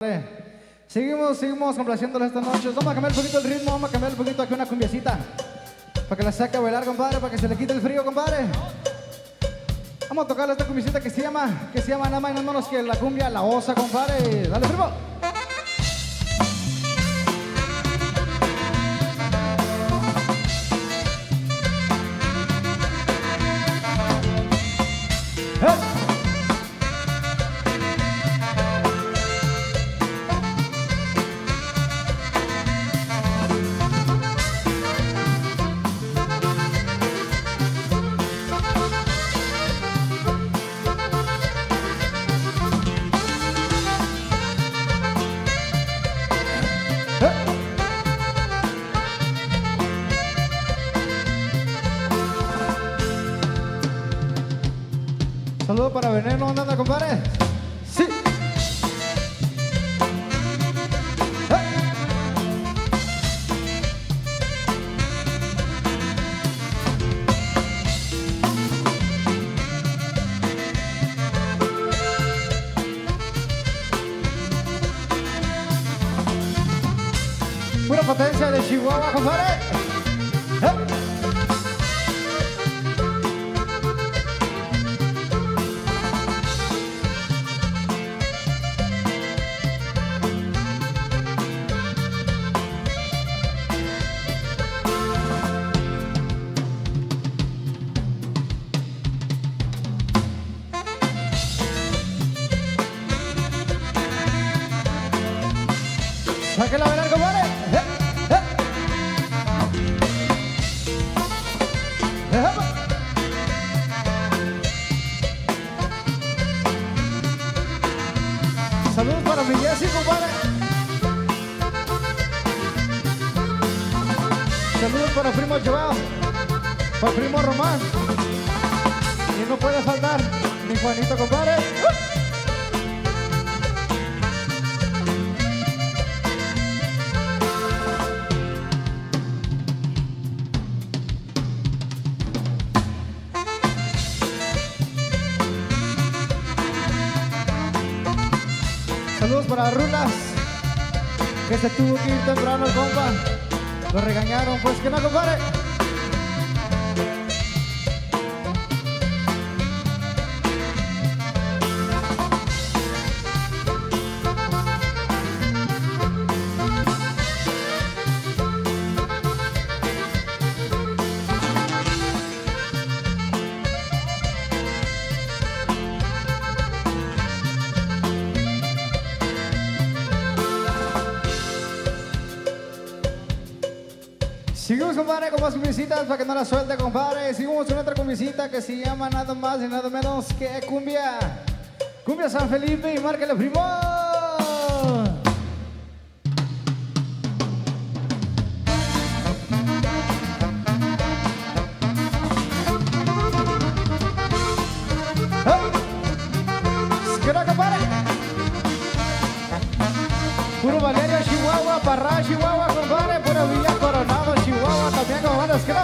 Seguimos complaciéndoles esta noche. Vamos a cambiar un poquito el ritmo, vamos a cambiar un poquito aquí una cumbiecita. Para que la saque a bailar, compadre, para que se le quite el frío, compadre. Vamos a tocarle esta cumbiecita que se llama nada más y nada menos que la cumbia La Osa, compadre. Dale, primo. Saludos para Veneno, ¿dónde anda, compadre? Sí. Pura potencia de Chihuahua, compadre. Sáquenla a bailar, compadre. Saludos para mi Jessy, compadre. Saludos para el primo Joao, para el primo Román. Y no puede faltar mi Juanito, compadre. Saludos para Rulas, que se tuvo que ir temprano, compa. Lo regañaron, pues que no, compadre. Seguimos, compadre, con más cumbiecitas para que no la suelte, compadre. Seguimos con otra cumbiecita que se llama nada más y nada menos que cumbia. Cumbia San Felipe y márcale, primo. ¿Qué compadre? Puro Valerio, Chihuahua, Parra, Chihuahua, compadre. Puro Villa Coronado, Chihuahua, también, compadre. ¿Qué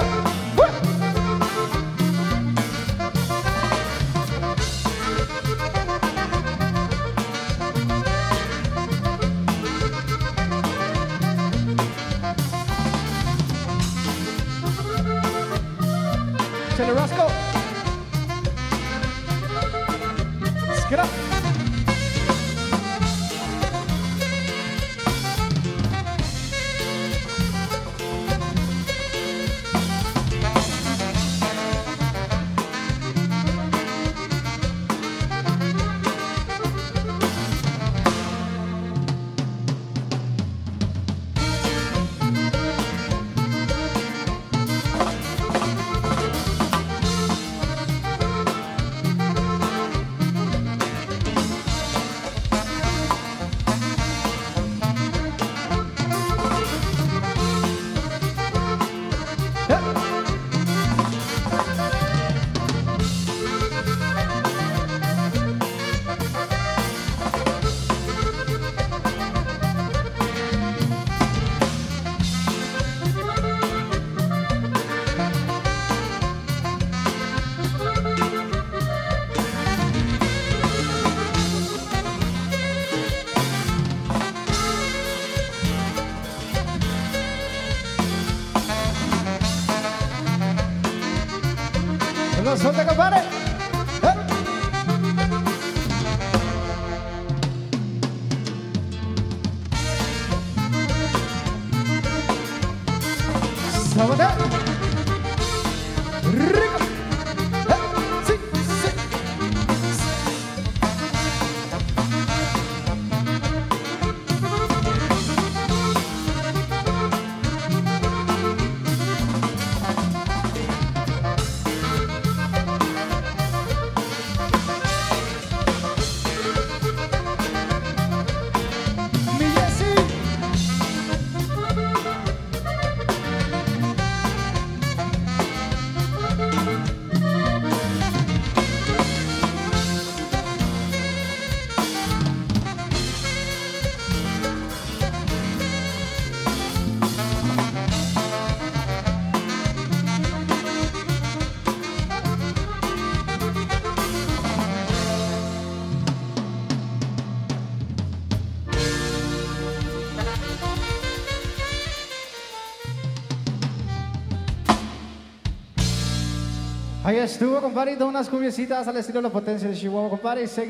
Chile Rasco. Get up. Suelta, suelta, compadre. Sabota. Rico. Sí, sí. Mi Jessy. Ahí estuvo, compadre, unas cumbiecitas al estilo de la potencia de Chihuahua, compadre.